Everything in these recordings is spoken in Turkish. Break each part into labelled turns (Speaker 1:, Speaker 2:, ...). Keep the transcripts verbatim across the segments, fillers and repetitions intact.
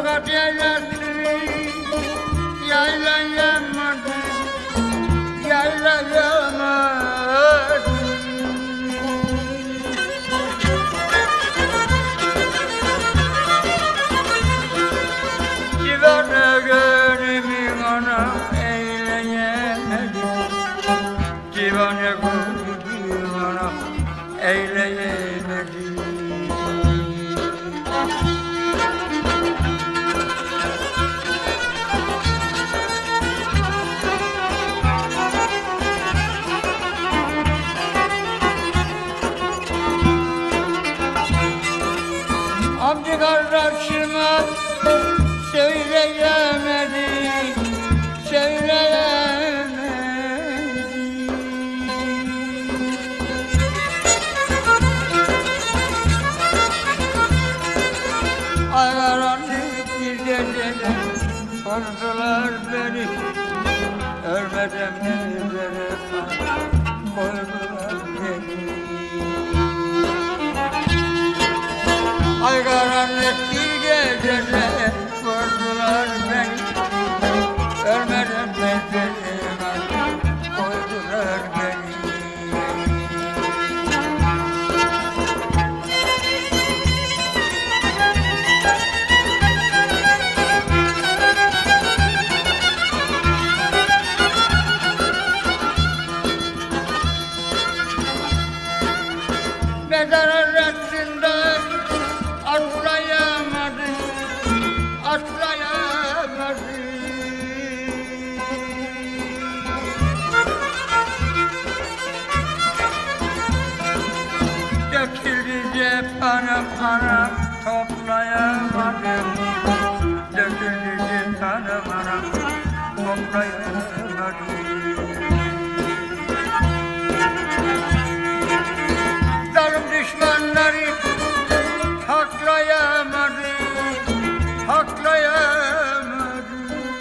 Speaker 1: Fakat yaylası yaylayamadı, yaylayamadı. Divane gönlümü anam eyleyemedi, divane gönlümü anam eyleyemedi. Amca kardeşime söyleyemedik, söyleyemedik. Ay karanlık bir gecede sordular beni, ölmeden nerelere koydular beni. Ay karanlık bir gecede vurdular beni, ölmeden mezarıma koydular beni. Mezar arasında atlayamadım, atlayamadım. Döküldü cephanım anam, toplayamadım. Döküldü cephanım anam, toplayamadım. Zalim düşmanları haklayamadı, haklayamadı.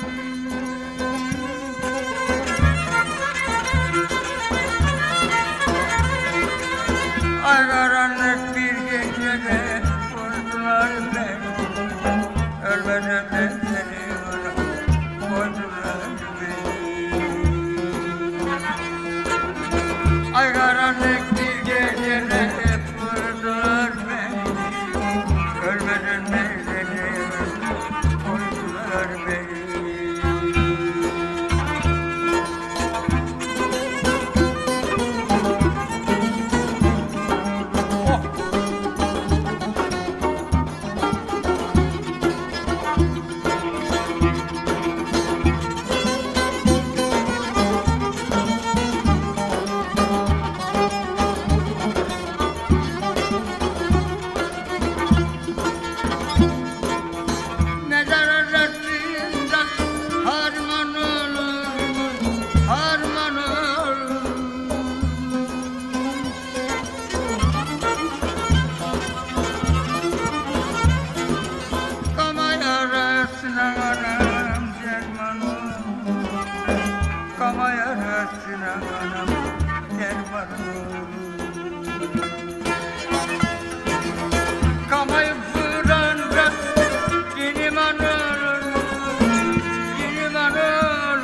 Speaker 1: Ay karanlık bir gecede vurdular beni, ölmeden beni koydular beni. Ay karanlık bir gecede vurdular beni, ölmeden beni koydular beni. Mezar arasında harman olur, harman olur. Kamay arasına anam derman olur, kamay arasına anam derman olur. Kamay fırında diliman olur, diliman olur.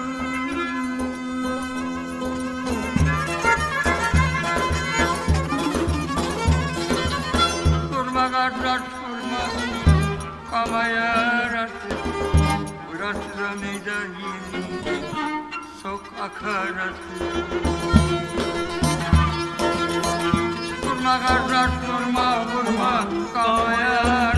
Speaker 1: Durma kardeş durma, kamay arası, burası da meydan yeri, sokak arası. Durma kardeş durma, vurma kamay arası.